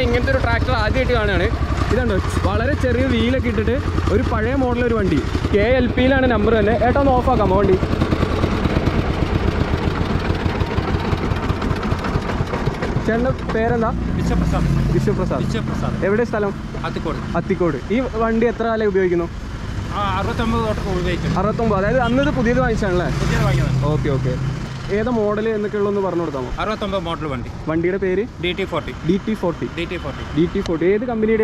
ഇങ്ങനത്തെ ഒരു ട്രാക്ടർ ആദ്യമായിട്ട് കാണുകയാണ്. ഇതുണ്ടോ വളരെ ചെറിയ വീലൊക്കെ ഇട്ടിട്ട് ഒരു പഴയ മോഡലൊരു വണ്ടി. KLPയിലാണ് നമ്പർ തന്നെ. ഏട്ടാ ഒന്ന് ഓഫാക്കാമോ വണ്ടി? ചേട്ടൻ്റെ പേരെന്താ? വിശ്വപ്രസാദ്. എവിടെ സ്ഥലം? അത്തിക്കോട്. ഈ വണ്ടി എത്ര കാലം ഉപയോഗിക്കുന്നു? 69. അതായത് അന്ന് ഇത് പുതിയത് വാങ്ങിച്ചാണല്ലേ? ഓക്കെ. ഏതാ മോഡൽ എന്നൊക്കെയുള്ളൊന്ന് പറഞ്ഞു കൊടുക്കാമോ? 69 മോഡൽ വണ്ടി. വണ്ടിയുടെ പേര് DT-14. ഏത് കമ്പനിയുടെ?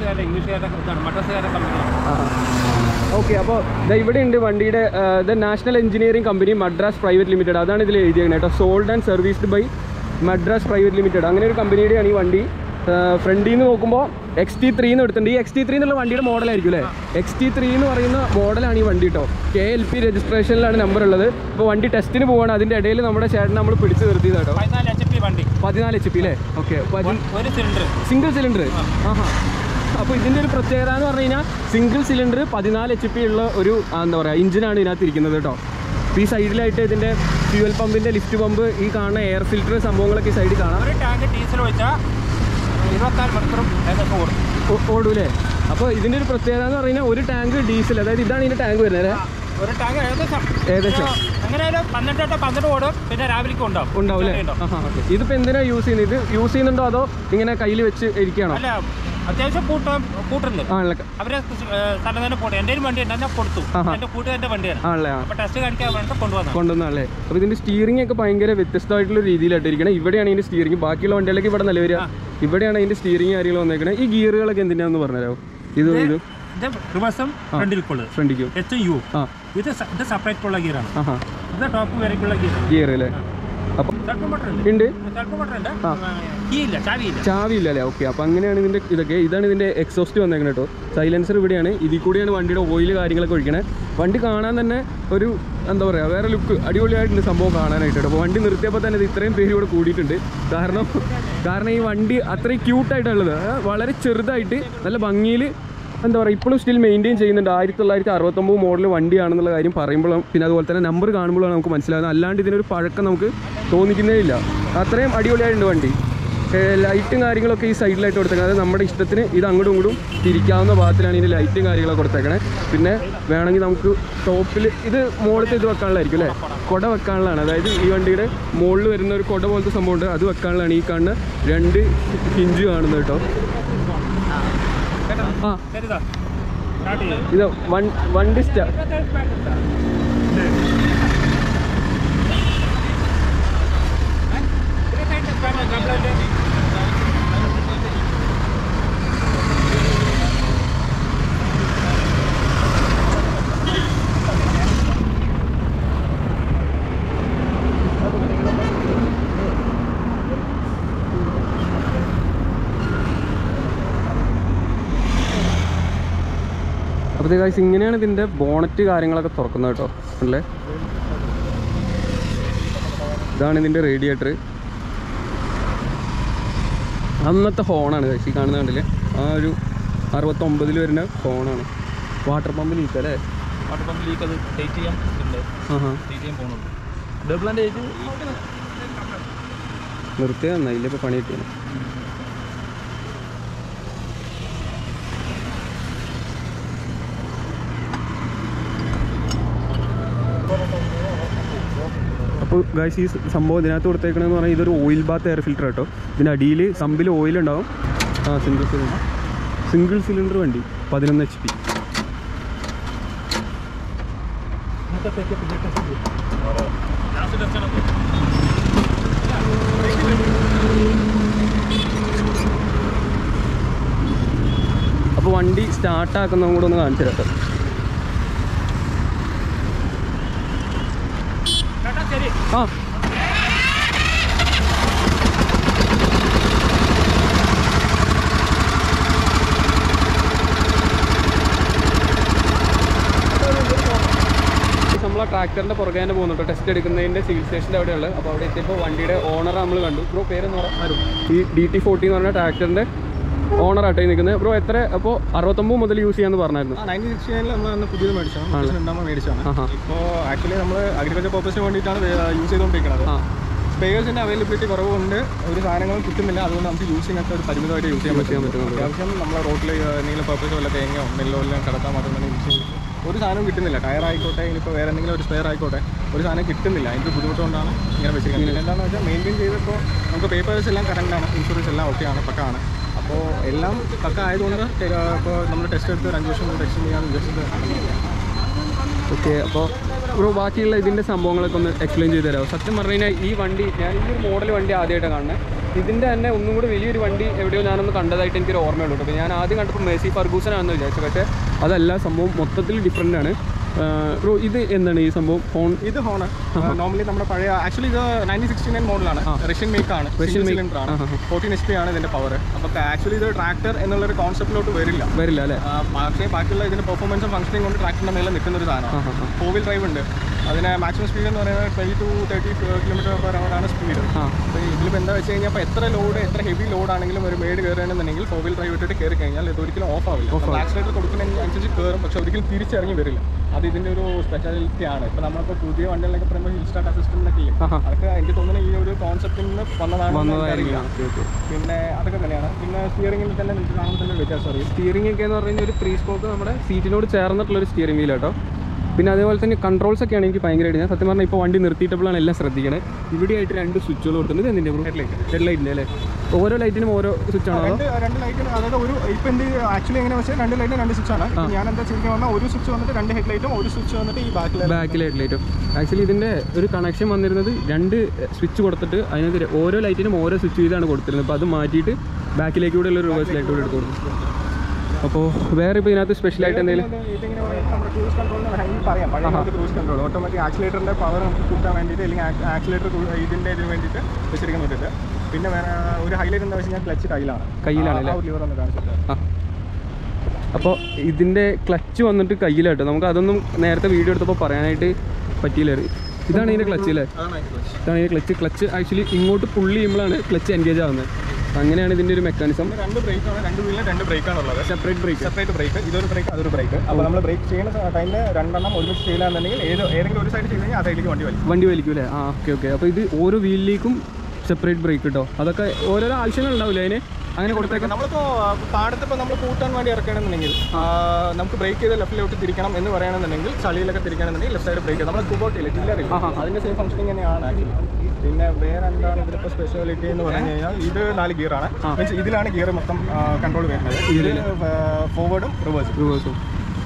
ഓക്കെ. അപ്പോൾ ഇവിടെ ഉണ്ട് വണ്ടിയുടെ national engineering company Madras private limited. അതാണ് ഇതിൽ എഴുതിയത് കേട്ടോ. Sold and serviced by Madras private limited. അങ്ങനെ ഒരു കമ്പനിയുടെയാണ് ഈ വണ്ടി. ഫ്രണ്ടിൽ നിന്ന് നോക്കുമ്പോൾ XT3 എന്ന് എടുത്തിട്ടുണ്ട്. ഈ XT3 എന്നുള്ള വണ്ടിയുടെ മോഡലായിരിക്കും അല്ലേ? XT3 എന്ന് പറയുന്ന മോഡലാണ് ഈ വണ്ടി കേട്ടോ. KLP രജിസ്ട്രേഷനിലാണ് നമ്പർ ഉള്ളത്. ഇപ്പോൾ വണ്ടി ടെസ്റ്റിന് പോവാണ്. അതിൻ്റെ ഇടയിൽ നമ്മുടെ ചേട്ടൻ നമ്മൾ പിടിച്ച് നിർത്തിയത് കേട്ടോ. 14 HP അല്ലേ? ഓക്കെ. Single cylinder. അപ്പോൾ ഇതിൻ്റെ ഒരു പ്രത്യേകത എന്ന് പറഞ്ഞു കഴിഞ്ഞാൽ സിംഗിൾ സിലിണ്ടർ 14 HP ഉള്ള ഒരു എന്താ പറയുക എഞ്ചിനാണ് ഇതിനകത്ത് ഇരിക്കുന്നത് കേട്ടോ. അപ്പോൾ ഈ സൈഡിലായിട്ട് ഇതിൻ്റെ ഫ്യൂവൽ പമ്പിൻ്റെ ലിഫ്റ്റ് പമ്പ്, ഈ കാണുന്ന എയർ ഫിൽറ്റർ സംഭവങ്ങളൊക്കെ ഈ സൈഡിൽ കാണാം. ഓടൂലേ? അപ്പോൾ ഇതിൻ്റെ ഒരു പ്രത്യേകത എന്ന് പറഞ്ഞാൽ ഒരു ടാങ്ക് ഡീസൽ, അതായത് ഇതാണ് ഇതിൻ്റെ ടാങ്ക് വരുന്നത്. ഏകദേശം ഉണ്ടാവും അല്ലേ? ഇതിപ്പോൾ എന്തിനാണ് യൂസ് ചെയ്യുന്നത്? ഇത് യൂസ് ചെയ്യുന്നുണ്ടോ അതോ ഇങ്ങനെ കയ്യിൽ വെച്ച് ഇരിക്കുകയാണോ? അത്യാവശ്യം കൊണ്ടുവന്നല്ലേ? അപ്പോൾ ഇതിന്റെ സ്റ്റിയറിംഗ് ഒക്കെ ഭയങ്കര വ്യത്യസ്തമായിട്ടുള്ള രീതിയിലായിട്ട് ഇരിക്കണം. ഇവിടെയാണ് ഇതിന്റെ സ്റ്റിയറിംഗ്. ബാക്കിയുള്ള വണ്ടികളിലേക്ക് ഇവിടെ നല്ല വരിക. ഇവിടെയാണ് ഇതിന്റെ സ്റ്റിയറിംഗ് കാര്യങ്ങൾ വന്നേക്കണേ. ഈ ഗിയറുകളൊക്കെ എന്തിനാന്ന് പറഞ്ഞുതരാമോ? ഇത് ഫ്രണ്ടിക്കും ഗിയർ അല്ലേ? അപ്പം ഉണ്ട്, ചാവിയില്ല അല്ലേ? ഓക്കെ. അപ്പോൾ അങ്ങനെയാണ് ഇതിൻ്റെ ഇതൊക്കെ. ഇതാണ് ഇതിൻ്റെ എക്സോസ്റ്റ് വന്നേക്കുന്നത് കേട്ടോ. സൈലൻസർ ഇവിടെയാണ്. ഇതിൽ കൂടിയാണ് വണ്ടിയുടെ ഓയിൽ കാര്യങ്ങളൊക്കെ ഒഴിക്കണേ. വണ്ടി കാണാൻ തന്നെ ഒരു എന്താ പറയുക, വേറെ ലുക്ക് അടിപൊളിയായിട്ടുണ്ട് സംഭവം കാണാനായിട്ട് കേട്ടോ. അപ്പോൾ വണ്ടി നിർത്തിയപ്പോൾ തന്നെ ഇത് ഇത്രയും പേര് ഇവിടെ കൂടിയിട്ടുണ്ട്. കാരണം ഈ വണ്ടി അത്രയും ക്യൂട്ടായിട്ടുള്ളത്, വളരെ ചെറുതായിട്ട് നല്ല ഭംഗിയിൽ എന്താ പറയുക ഇപ്പോഴും സ്റ്റിൽ മെയിൻറ്റെയിൻ ചെയ്യുന്നുണ്ട്. 1969 മോഡൽ വണ്ടിയാണെന്നുള്ള കാര്യം പറയുമ്പോഴും പിന്നെ അതുപോലെ തന്നെ നമ്പർ കാണുമ്പോഴാണ് നമുക്ക് മനസ്സിലാകുന്നത്. അല്ലാണ്ട് ഇതിനൊരു പഴക്കം നമുക്ക് തോന്നിക്കുന്നേ ഇല്ല. അത്രയും അടിപൊളിയായിട്ടുണ്ട് വണ്ടി. ലൈറ്റും കാര്യങ്ങളൊക്കെ ഈ സൈഡിലായിട്ട് കൊടുത്തേക്കുന്നത്. അതായത് നമ്മുടെ ഇഷ്ടത്തിന് ഇത് അങ്ങോട്ടും ഇങ്ങോട്ടും തിരിക്കാവുന്ന ഭാഗത്തിലാണ് ഇതിൻ്റെ ലൈറ്റും കാര്യങ്ങളൊക്കെ കൊടുത്തേക്കണേ. പിന്നെ വേണമെങ്കിൽ നമുക്ക് ടോപ്പിൽ ഇത് മുകളിലത്തെ ഇത് വെക്കാനുള്ളതായിരിക്കും അല്ലേ? കുട വെക്കാനുള്ളതാണ്. അതായത് ഈ വണ്ടിയുടെ മുകളിൽ വരുന്ന ഒരു കുട പോലത്തെ സംഭവമുണ്ട്, അത് വെക്കാനുള്ളതാണ്. ഈ കാണുന്ന 2 ഹിഞ്ച് കാണുന്നത് കേട്ടോ. ഇത് വണ്ടി അപ്പോൾ ഗൈസ് ഇങ്ങനെയാണ് ഇതിൻ്റെ ബോണറ്റ് കാര്യങ്ങളൊക്കെ തുറക്കുന്നത് കേട്ടോ. അല്ലേ? ഇതാണ് ഇതിൻ്റെ റേഡിയേറ്റർ. അന്നത്തെ ഹോണാണ് ഗൈസ് ഈ കാണുന്ന കണ്ടില്ലേ? ആ ഒരു 69 വരുന്ന ഹോണാണ്. വാട്ടർ പമ്പ് ലീക്ക് അല്ലേ? വാട്ടർ പമ്പ് ലീക്ക് അത് ടൈറ്റ് ചെയ്യാൻ പോകുന്നുണ്ട്. നിർത്തിയ നന്നായില്ല. ഇപ്പോൾ പണി കിട്ടിയാണ്. അപ്പോൾ ഗൈസ് ഈ സംഭവം ഇതിനകത്ത് കൊടുത്തേക്കണമെന്ന് പറഞ്ഞാൽ ഇതൊരു ഓയിൽ ബാത്ത് എയർ ഫിൽറ്റർ കേട്ടോ. ഇതിൻ്റെ അടിയിൽ സമ്പിൽ ഓയിലുണ്ടാവും. സിംഗിൾ സിലിണ്ടർ വണ്ടി 11 HP. അപ്പോൾ വണ്ടി സ്റ്റാർട്ടാക്കുന്നതും കൂടെ ഒന്ന് കാണിച്ചു തരാം. നമ്മളെ ട്രാക്ടറിൻ്റെ പുറകെ തന്നെ പോകുന്നുണ്ട്. ടെസ്റ്റ് എടുക്കുന്നതിൻ്റെ സിവിൽ സ്റ്റേഷൻ്റെ അവിടെയുള്ളത്. അപ്പോൾ അവിടെ എത്തിയപ്പോൾ വണ്ടിയുടെ ഓണറെ നമ്മൾ കണ്ടു. ബ്രോ പേരെന്ന് പറഞ്ഞാൽ ഈ DT-14 എന്ന് പറഞ്ഞ ട്രാക്ടറിൻ്റെ ഓണറായിട്ടായി നിൽക്കുന്നത്. ബ്രോ എത്ര അപ്പോൾ 69 മുതൽ യൂസ് ചെയ്യാമെന്ന് പറഞ്ഞായിരുന്നു? 1969 നമ്മൾ പുതിയത് മേടിച്ചാണ്. ഇപ്പോൾ ആക്ച്വലി നമ്മൾ അഗ്രികൾച്ചർ പർപ്പസിന് വേണ്ടിയിട്ടാണ് യൂസ് ചെയ്തുകൊണ്ടിരിക്കുന്നത്. സ്പെയർസിൻ്റെ അവൈലബിലിറ്റി കുറവുണ്ട്, ഒരു സാധനങ്ങളും കിട്ടുന്നില്ല. അതുകൊണ്ട് നമുക്ക് യൂസ് ചെയ്യാനൊക്കെ ഒരു പരിമിതമായിട്ട് യൂസ് ചെയ്യാൻ പറ്റും. അത്യാവശ്യം നമ്മളെ റോട്ടിൽ എന്തെങ്കിലും പർപ്പസ് വല്ല തേങ്ങയോ നെല്ലോ എല്ലാം കിടക്കാൻ മാത്രമേ യൂസ് ചെയ്യും. ഒരു സാധനം കിട്ടുന്നില്ല, ടയറായിക്കോട്ടെ ഇനിയിപ്പോൾ വേറെ എന്തെങ്കിലും ഒരു സ്പെയർ ആയിക്കോട്ടെ, ഒരു സാധനം കിട്ടുന്നില്ല. അതിൻ്റെ ബുദ്ധിമുട്ടുകൊണ്ടാണ് ഇങ്ങനെ വെച്ചിരിക്കുന്നത്. എന്താണെന്ന് വെച്ചാൽ മെയിൻറ്റെയിൻ ചെയ്തപ്പോൾ നമുക്ക് പേപ്പേഴ്സ് എല്ലാം കറക്റ്റാണ്, ഇൻഷുറൻസ് എല്ലാം ഓക്കെയാണ്, പക്കാണ്. അപ്പോൾ എല്ലാം പക്ക ആയതുകൊണ്ട് ഇപ്പോൾ നമ്മൾ ടെസ്റ്റ് എടുത്ത് ഒരു 5 വർഷം ടെസ്റ്റ് ചെയ്യാൻ ഉദ്ദേശിച്ചത്. ഓക്കെ, അപ്പോൾ ബ്രോ ബാക്കിയുള്ള ഇതിൻ്റെ സംഭവങ്ങളൊക്കെ ഒന്ന് എക്സ്പ്ലെയിൻ ചെയ്ത് തരാമോ? സത്യം പറഞ്ഞു കഴിഞ്ഞാൽ ഈ വണ്ടി ഞാൻ ഈ ഒരു മോഡൽ വണ്ടി ആദ്യമായിട്ടാണ് കാണുന്നത്. ഇതിൻ്റെ തന്നെ ഒന്നും കൂടി വലിയൊരു വണ്ടി എവിടെയോ ഞാനൊന്ന് കണ്ടതായിട്ട് എനിക്കൊരു ഓർമ്മയുള്ളൂ. അപ്പോൾ ഞാൻ ആദ്യം കണ്ടപ്പോൾ മെസ്സി ഫർഗൂസൻ ആണെന്ന് വിചാരിച്ചു. പക്ഷേ അതല്ല, സംഭവം മൊത്തത്തിൽ ഡിഫറെൻ്റ് ആണ്. ബ്രോ ഇത് എന്താണ് ഈ സംഭവം? ഹോൺ, ഇത് ഹോണ് നോർമലി നമ്മുടെ പഴയ, ആക്ച്വലി ഇത് 1969 മോഡലാണ്, റഷ്യൻ മേക്കാണ്, റഷ്യൻ സിലിണ്ടറാണ്, 14 HP ആണ് ഇതിൻ്റെ പവർ. അപ്പോൾ ആക്ച്വലി ഇത് ട്രാക്ടർ എന്നുള്ളൊരു കോൺസെപ്റ്റിലോട്ട് വരില്ല അല്ലേ? പക്ഷേ ബാക്കിയുള്ള ഇതിൻ്റെ പെർഫോമൻസും ഫംഗ്ഷനിങ് കൊണ്ട് ട്രാക്ടറിൻ്റെ മേലെ നിൽക്കുന്ന ഒരു സാധനമാണ്. 4 വീൽ ഡ്രൈവ് ഉണ്ട്. അതിന് മാക്സിമം സ്പീഡ് എന്ന് പറയുന്നത് 20 to 30 km/h ആണ് സ്പീഡ്. അപ്പോൾ ഇതിലിപ്പോൾ എന്താ വെച്ച് കഴിഞ്ഞാൽ, അപ്പോൾ എത്ര ലോഡ്, എത്ര ഹെവി ലോഡാണെങ്കിലും ഒരു മേഡ് കയറുകയാണെന്നുണ്ടെങ്കിൽ 4 വീൽ ഡ്രൈവ് ഇട്ടിട്ട് കയറി കഴിഞ്ഞാൽ ഇത് ഒരിക്കലും ഓഫ് ആവില്ല. ആക്സിലേറ്റർ കൊടുക്കുന്നതിനനുസരിച്ച് കയറും, പക്ഷേ ഒരിക്കലും തിരിച്ചിറങ്ങി വരില്ല. അത് ഇതിൻ്റെ ഒരു സ്പെഷ്യാലിറ്റി ആണ്. ഇപ്പോൾ നമ്മളിപ്പോൾ പുതിയ വണ്ടികളിലൊക്കെ പറയുമ്പോൾ ഹിൽ സ്റ്റാർട്ട് അസിസ്റ്റൻ്റ് ചെയ്യും. അതൊക്കെ എനിക്ക് തോന്നുന്നു ഈ ഒരു കോൺസെപ്റ്റിൽ നിന്ന് വന്നതാണെന്നറിയില്ല. പിന്നെ അതൊക്കെ തന്നെയാണ്. പിന്നെ സ്റ്റിയറിംഗിൽ തന്നെ നിങ്ങൾക്ക് കാണുമ്പോൾ തന്നെ വ്യത്യാസം അറിയും. സ്റ്റിയറിംഗ് ഒക്കെ എന്ന് പറഞ്ഞാൽ ഒരു 3 സ്പോക്ക് നമ്മുടെ സീറ്റിനോട് ചേർന്നിട്ടുള്ളൊരു സ്റ്റിയറിംഗ് വീൽ കേട്ടോ. പിന്നെ അതേപോലെ തന്നെ കൺട്രോൾസ് ഒക്കെയാണ് എനിക്ക് ഭയങ്കരമായിട്ട്, ഞാൻ സത്യം പറഞ്ഞാൽ ഇപ്പോൾ വണ്ടി നിർത്തിയിട്ടപ്പോഴാണ് എല്ലാം ശ്രദ്ധിക്കണേ. ഇവിടെയായിട്ട് 2 സ്വിച്ചുകൾ കൊടുക്കുന്നത്. എന്തിൻ്റെ ഹെഡ് ലൈറ്റിൻ്റെ അല്ലേ? ഓരോ ലൈറ്റിനും ഓരോ സ്വിച്ചാണോ? രണ്ട് ലൈറ്റിന്, അതായത് ഒരു ഇപ്പം എന്ത് ആക്ച്വലി എങ്ങനെ വെച്ചാൽ 2 ലൈറ്റിന് 2 സ്വിച്ചാണ്. ഞാൻ എന്താ ചെയ്തിട്ട് വന്നാൽ ഒരു സ്വിച്ച് വന്നിട്ട് 2 ഹെഡ് ലൈറ്റും, ഒരു സ്വിച്ച് വന്നിട്ട് ഈ ബാക്കിലെ ഹെഡ് ലൈറ്റും. ആക്ച്വലി ഇതിൻ്റെ ഒരു കണക്ഷൻ വന്നിരുന്നത് 2 സ്വിച്ച് കൊടുത്തിട്ട് അതിനകത്ത് ഓരോ ലൈറ്റിനും ഓരോ സ്വിച്ച് ചെയ്താണ് കൊടുത്തിരുന്നത്. അപ്പോൾ അത് മാറ്റിയിട്ട് ബാക്കിലേക്ക് കൂടെ ഉള്ള റിവേഴ്സ് ലൈറ്റ് കൂടെ എടുത്ത് കൊടുത്തു. അപ്പോൾ വേറെ ഇപ്പോൾ ഇതിനകത്ത് സ്പെഷ്യലായിട്ട് എന്തെങ്കിലും ക്രൂസ് കൺട്രോൾ പറയാം. ക്രൂസ് കൺട്രോൾ ഓട്ടോമാറ്റിക് ആക്സിലേറ്ററിൻ്റെ പവർ നമുക്ക് കൂട്ടാൻ വേണ്ടിയിട്ട്, അല്ലെങ്കിൽ ആക്സിലേറ്റർ ഇതിൻ്റെ ഇതിന് വേണ്ടിയിട്ട് വെച്ചിരിക്കുന്ന വേണ്ടിയിട്ട്. പിന്നെ വേറെ ഒരു ഹൈലൈറ്റ് എന്താ വെച്ച് കഴിഞ്ഞാൽ ക്ലച്ച് കയ്യിലാണ് ലിവർ ഒന്ന് കാണിച്ചിട്ട്. അപ്പോൾ ഇതിൻ്റെ ക്ലച്ച് വന്നിട്ട് കയ്യിലാട്ടോ. നമുക്ക് അതൊന്നും നേരത്തെ വീഡിയോ എടുത്തപ്പോൾ പറയാനായിട്ട് പറ്റിയില്ല. ഇതാണ് ഇതിൻ്റെ ക്ലച്ച് അല്ലേ? ഇതാണ് ഇതിൻ്റെ ക്ലച്ച് ആക്ച്വലി ഇങ്ങോട്ട് പുള്ളി ചെയ്യുമ്പോഴാണ് ക്ലച്ച് എൻഗേജ് ആവുന്നത്. അങ്ങനെയാണ് ഇതിൻ്റെ ഒരു മെക്കാനിസം. 2 ബ്രേക്കാണ്, 2 വീലിന് 2 ബ്രേക്കാണ് ഉള്ളത്. സെപ്പറേറ്റ് ബ്രേക്ക്, ഇതൊരു ബ്രേക്ക്, അതൊരു ബ്രേക്ക്. അപ്പോൾ നമ്മൾ ബ്രേക്ക് ചെയ്യുന്ന ടൈമിൽ 2 എണ്ണം ഒരുമിച്ച് ചെയ്യില്ലാന്നുണ്ടെങ്കിൽ ഏതെങ്കിലും ഒരു സൈഡ് ചെയ്ത് കഴിഞ്ഞാൽ ആ സൈഡിലേക്ക് വണ്ടി വലിക്കും അല്ലേ? ഓക്കെ. അപ്പോൾ ഇത് ഓരോ വീലിലേക്കും സെപ്പറേറ്റ് ബ്രേക്ക് കിട്ടോ. അതൊക്കെ ഓരോരോ ആവശ്യങ്ങൾ ഉണ്ടാവില്ല അതിന് അങ്ങനെ കൊടുത്തേക്കാം. നമ്മളിപ്പോൾ പാടത്തിപ്പോൾ നമ്മൾ കൂട്ടാൻ വേണ്ടി ഇറക്കണമെന്നുണ്ടെങ്കിൽ നമുക്ക് ബ്രേക്ക് ചെയ്ത് ലെഫ്റ്റിലോട്ട് തിരിക്കണം എന്ന് പറയുകയാണെന്നുണ്ടെങ്കിൽ, ചളിയിലൊക്കെ തിരിക്കണമെന്നുണ്ടെങ്കിൽ ലെഫ്റ്റ് സൈഡ് ബ്രേക്ക് നമ്മൾ കൂട്ടില്ല, ടില്ലറില്ല. അതിൻ്റെ സെയിം ഫംഗ്ഷനിങ് തന്നെയാണ് ആക്ച്വലി. പിന്നെ വേറെ എന്താണ് ഇതിലിപ്പോൾ സ്പെഷ്യാലിറ്റി എന്ന് പറഞ്ഞു കഴിഞ്ഞാൽ, ഇത് 4 ഗിയറാണ്. മീൻസ് ഇതിലാണ് ഗിയർ മൊത്തം കൺട്രോൾ വരുന്നത്. ഇതിൽ ഫോർവേഡും റിവേഴ്സും.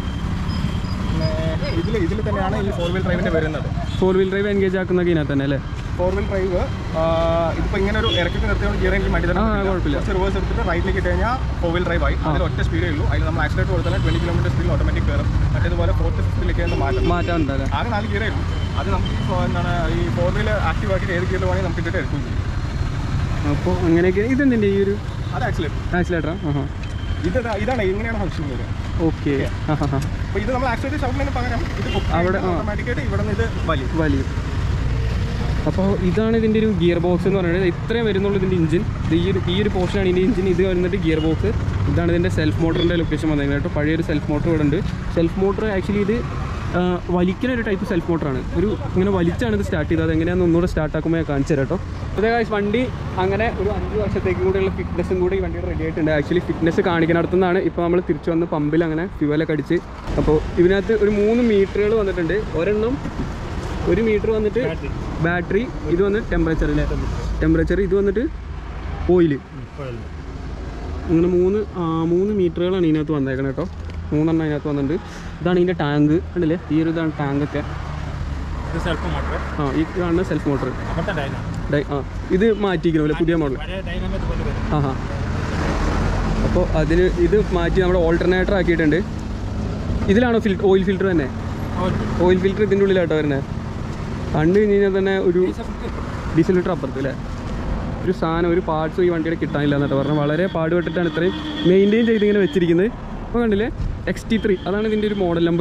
പിന്നെ ഇതിൽ തന്നെയാണ് ഈ 4 വീൽ ഡ്രൈവിൻ്റെ വരുന്നത്. 4 വീൽ ഡ്രൈവ് എൻഗേജ് ആക്കുന്നതൊക്കെ ഇതിനകത്ത് തന്നെ അല്ലേ? 4 വീൽ ഡ്രൈവ് ഇതിപ്പോൾ ഇങ്ങനെ ഒരു ഇറക്കി നിർത്തിയോണ്ട് ഗിയർ എനിക്ക് മടി തന്നെ കുഴപ്പമില്ല. റിവേഴ്സ് എടുത്തിട്ട് റൈറ്റിലേക്ക് ഇട്ട് കഴിഞ്ഞാൽ 4 വീൽ ഡ്രൈവ് ആയി. അതിൽ ഒറ്റ സ്പീഡേ ഉള്ളൂ. അതിൽ നമ്മൾ ആക്സിലേറ്റർ കൊടുത്താൽ 20 km സ്പീഡിൽ ഓട്ടോമാറ്റിക് കയറും. മറ്റേതുപോലെ 4th 5th മാറ്റാൻ ആകെ 4 ഗിയറേ ഉള്ളൂ. അത് നമുക്ക് എന്താണ് ഈ 4 വീൽ ആക്റ്റീവ് ആക്കി ഏത് ഗിയറിൽ വേണമെങ്കിൽ നമുക്ക് ഇട്ടിട്ട് എടുക്കും. അപ്പോൾ അങ്ങനെയൊക്കെ ഇതെന്തിൻ്റെ ഈ ഒരു അത് ആക്സിലേറ്ററാ? ഇതാണ് ഇങ്ങനെയാണ് ഫംഗ്ഷൻ വരിക. ഓക്കെ. അപ്പോൾ ഇത് നമ്മൾ ആക്സിലേറ്റർ ഷൗട്ടിന് പകരം ഇത് അവിടെ ഓട്ടോമാറ്റിക്കായിട്ട് ഇവിടെ നിന്ന് ഇത് വലിയും. അപ്പോൾ ഇതാണ് ഇതിൻ്റെ ഒരു ഗിയർ ബോക്സ് എന്ന് പറയുന്നത്. ഇത്രയും വരുന്നുള്ളൂ ഇതിൻ്റെ ഇഞ്ചിൻ. ഈ ഒരു പോർഷനാണ് ഇതിൻ്റെ ഇഞ്ചിൻ. ഇത് വരുന്നിട്ട് ഗിയർ ബോക്സ്. ഇതാണ് ഇതിൻ്റെ സെൽഫ് മോട്ടറിൻ്റെ ലൊക്കേഷൻ വന്നിരിക്കുന്നത് കേട്ടോ. പഴയൊരു സെൽഫ് മോട്ടർ ഇവിടെ ഉണ്ട്. സെൽഫ് മോട്ടർ ആക്ച്വലി ഇത് വലിക്കുന്ന ഒരു ടൈപ്പ് സെൽഫ് മോട്ടറാണ്. ഇങ്ങനെ വലിച്ചാണ് ഇത് സ്റ്റാർട്ട് ചെയ്തത്. എങ്ങനെയാണെന്ന് ഒന്നുകൂടെ സ്റ്റാർട്ടാക്കുമ്പോൾ ഞാൻ കാണിച്ചു തരാം കേട്ടോ. അതേ കാര്യം വണ്ടി അങ്ങനെ ഒരു 5 വർഷത്തേക്ക് കൂടെയുള്ള ഫിറ്റ്നസ്സും കൂടി ഈ വണ്ടിയുടെ റെഡി ആയിട്ടുണ്ട്. ആക്ച്വലി ഫിറ്റ്നസ് കാണിക്കുന്നിടത്തുനിന്നാണ് ഇപ്പോൾ നമ്മൾ തിരിച്ചു വന്ന് പമ്പിൽ അങ്ങനെ ഫ്യൂവലൊക്കെ അടിച്ച്. അപ്പോൾ ഇതിനകത്ത് ഒരു 3 മീറ്ററുകൾ വന്നിട്ടുണ്ട്. ഒരെണ്ണം 1 മീറ്റർ വന്നിട്ട് ബാറ്ററി, ഇത് വന്ന് ടെമ്പറേച്ചർ, ഇത് വന്നിട്ട് ഓയിൽ. അങ്ങനെ 3 മീറ്ററുകളാണ് ഇതിനകത്ത് വന്നേക്കണം കേട്ടോ. 3 എണ്ണം അതിനകത്ത് വന്നിട്ടുണ്ട്. ഇതാണ് ഇതിൻ്റെ ടാങ്ക് കണ്ടില്ലേ? ഈ ഒരു ഇതാണ് ടാങ്കൊക്കെ. ഈ കാണുന്ന സെൽഫ് മോട്ടർ. ഇത് മാറ്റിയിരിക്കണമല്ലേ പുതിയ മോഡൽ? അപ്പോൾ അതിന് ഇത് മാറ്റി നമ്മുടെ ഓൾട്ടർനേറ്റർ ആക്കിയിട്ടുണ്ട്. ഇതിലാണോ ഓയിൽ ഫിൽറ്റർ തന്നെ? ഓയിൽ ഫിൽറ്റർ ഇതിൻ്റെ ഉള്ളിലാട്ടോ വരുന്നത്. കണ്ടു കഴിഞ്ഞ് കഴിഞ്ഞാൽ തന്നെ ഒരു ഡീസൽ ഫിൽറ്റർ അപ്പുറത്ത് അല്ലേ? ഒരു സാധനം, ഒരു പാർട്സും ഈ വണ്ടിയുടെ കിട്ടാനില്ല എന്നിട്ട് പറഞ്ഞാൽ വളരെ പാടുപെട്ടിട്ടാണ് ഇത്രയും മെയിൻറ്റെയിൻ ചെയ്ത് ഇങ്ങനെ വെച്ചിരിക്കുന്നത്. അപ്പോൾ കണ്ടില്ലേ XT3 അതാണ് ഇതിൻ്റെ ഒരു മോഡൽ നമ്പർ.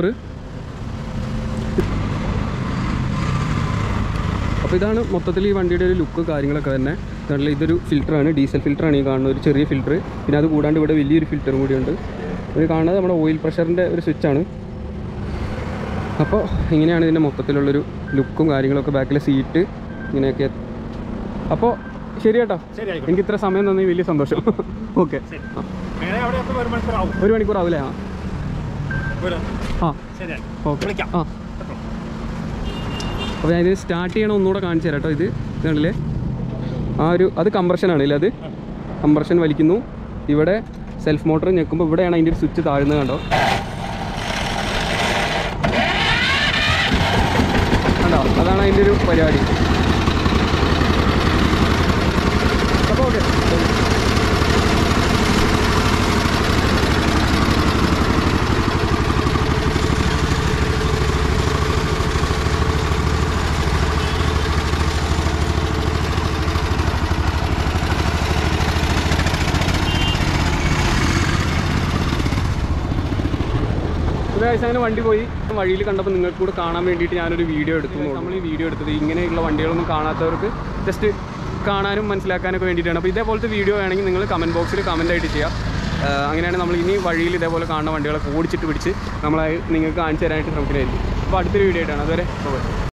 അപ്പോൾ ഇതാണ് മൊത്തത്തിൽ ഈ വണ്ടിയുടെ ഒരു ലുക്ക് കാര്യങ്ങളൊക്കെ തന്നെ. നല്ല ഇതൊരു ഫിൽറ്ററാണ്, ഡീസൽ ഫിൽറ്ററാണ് ഈ കാണുന്ന ഒരു ചെറിയ ഫിൽറ്റർ. പിന്നെ അത് കൂടാണ്ട് ഇവിടെ വലിയൊരു ഫിൽറ്ററും കൂടിയുണ്ട്. ഇത് കാണുന്നത് നമ്മുടെ ഓയിൽ പ്രഷറിൻ്റെ ഒരു സ്വിച്ചാണ്. അപ്പോൾ ഇങ്ങനെയാണ് ഇതിൻ്റെ മൊത്തത്തിലുള്ളൊരു ലുക്കും കാര്യങ്ങളൊക്കെ. ബാക്കിലെ സീറ്റ് ഇങ്ങനെയൊക്കെ അപ്പോൾ ശരി കേട്ടോ, എനിക്ക് ഇത്ര സമയം തന്നി വലിയ സന്തോഷം. ഓക്കെ, 1 മണിക്കൂർ ആവില്ലേ? ആ ഓക്കെ. ആ അപ്പോൾ ഞാൻ ഇത് സ്റ്റാർട്ട് ചെയ്യണം ഒന്നുകൂടെ കാണിച്ചു തരാം കേട്ടോ. ഇത് ഇതാണല്ലേ അത് കംപ്രഷനാണല്ലേ, അത് കംപ്രഷൻ വലിക്കുന്നു. ഇവിടെ സെൽഫ് മോട്ടർ ഞെക്കുമ്പോൾ ഇവിടെയാണ് അതിൻ്റെ ഒരു സ്വിച്ച് താഴ്ന്നത് കണ്ടോ. കണ്ടോ, അതാണ് അതിൻ്റെ ഒരു പരിപാടി. അപ്പോൾ ഓക്കെ, അങ്ങനെ വണ്ടി പോയി. വഴിയിൽ കണ്ടപ്പോൾ നിങ്ങൾക്ക് കൂടെ കാണാൻ വേണ്ടിയിട്ട് ഞാനൊരു വീഡിയോ എടുത്തു. നമ്മൾ ഈ വീഡിയോ എടുത്തത് ഇങ്ങനെയുള്ള വണ്ടികളൊന്നും കാണാത്തവർക്ക് ജസ്റ്റ് കാണാനും മനസ്സിലാക്കാനൊക്കെ വേണ്ടിയിട്ടാണ്. അപ്പോൾ ഇതേപോലത്തെ വീഡിയോ വേണമെങ്കിൽ നിങ്ങൾ കമൻറ്റ് ബോക്സിൽ കമൻറ്റായിട്ട് ചെയ്യാം. അങ്ങനെയാണ് നമ്മൾ ഇനി വഴിയിൽ ഇതേപോലെ കാണുന്ന വണ്ടികളൊക്കെ ഓടിച്ചിട്ട് പിടിച്ച് നമ്മളായി നിങ്ങൾക്ക് കാണിച്ചു തരാനായിട്ട് ശ്രമിക്കുന്നതായിരിക്കും. അപ്പോൾ അടുത്തൊരു വീഡിയോ ആയിട്ടാണ്. അതുവരെ